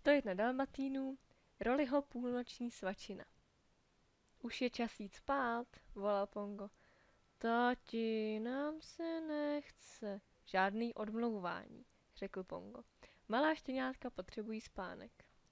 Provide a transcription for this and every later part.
101 dalmatínů, Rollyho půlnoční svačina. Už je čas jít spát, volal Pongo. Tati, nám se nechce. Žádný odmlouvání, řekl Pongo. Malá štěňátka potřebují spánek.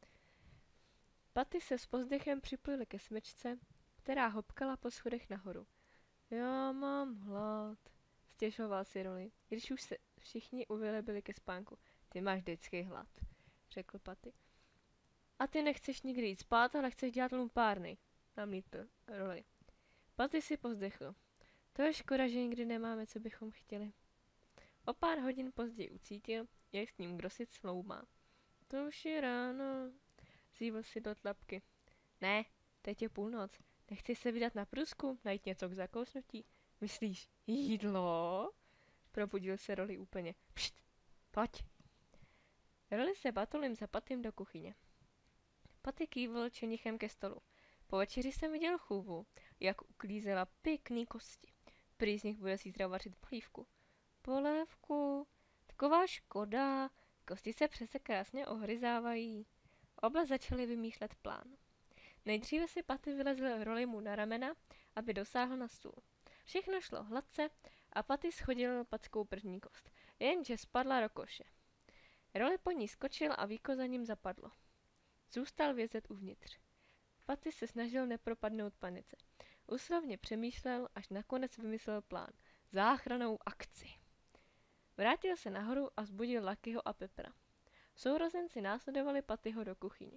Paty se s pozdechem připojily ke smečce, která hopkala po schodech nahoru. Já mám hlad, stěžoval si Rolly, když už se všichni uvylebili ke spánku. Ty máš vždycky hlad, řekl Paty. A ty nechceš nikdy jít spát, ale chceš dělat lumpárny, namítl Rolly. Paty si pozdechl. To je škoda, že nikdy nemáme, co bychom chtěli. O pár hodin později ucítil, jak s ním Grossit sloumá. To už je ráno, zívl si do tlapky. Ne, teď je půlnoc. Nechci se vydat na průzkum, najít něco k zakousnutí. Myslíš, jídlo? Probudil se Rolly úplně. Pšt, pojď. Rolly se batolím za Patym do kuchyně. Paty kývl čenichem ke stolu. Po večeři jsem viděl chůvu, jak uklízela pěkný kosti. Prý z nich bude zítra vařit polívku. Polévku? Taková škoda. Kosti se přece krásně ohryzávají. Oba začali vymýšlet plán. Nejdříve si Paty vylezl Rollymu na ramena, aby dosáhl na stůl. Všechno šlo hladce a Paty schodil packou první kost, jenže spadla do koše. Rolly po ní skočil a víko za ním zapadlo. Zůstal vězet uvnitř. Paty se snažil nepropadnout panice. Úslovně přemýšlel, až nakonec vymyslel plán. Záchrannou akci. Vrátil se nahoru a zbudil Luckyho a Peppera. Sourozenci následovali Patyho do kuchyně.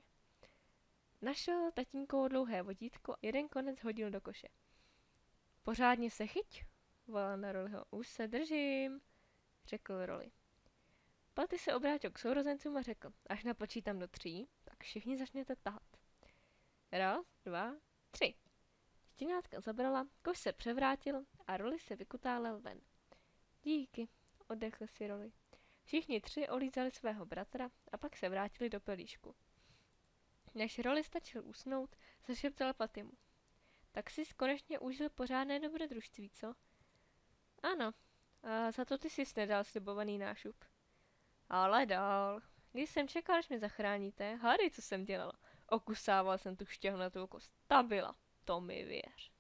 Našel tatínkovo dlouhé vodítko a jeden konec hodil do koše. Pořádně se chyť, volal na Rollyho. Už se držím, řekl Rolly. Paty se obrátil k sourozencům a řekl, až napočítám do 3, tak všichni začněte tahat. 1, 2, 3. Štěňátka zabrala, koš se převrátil a Rolly se vykutálel ven. Díky, oddechl si Rolly. Všichni 3 olízali svého bratra a pak se vrátili do pelíšku. Než Rolly stačil usnout, zašeptal Patymu. Tak jsi konečně užil pořádné dobrodružství, co? Ano, a za to ty jsi nedal slibovaný nášup. Ale dál. Když jsem čekal, až mě zachráníte, hádej, co jsem dělala. Okusával jsem tu šťavnatou kost. Ta byla, to mi věř.